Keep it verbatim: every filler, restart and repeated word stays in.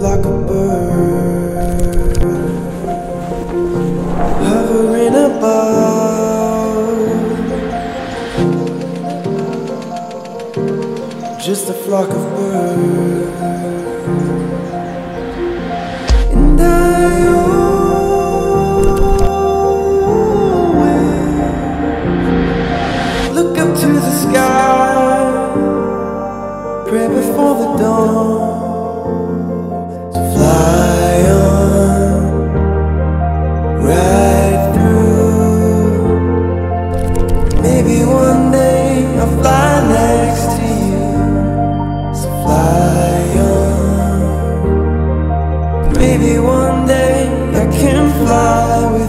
like a bird hovering above, just a flock of birds. And I always look up to the sky, pray before the dawn to fly on right through. Maybe one day I'll fly next to you, so fly on. Maybe one day I can fly with you.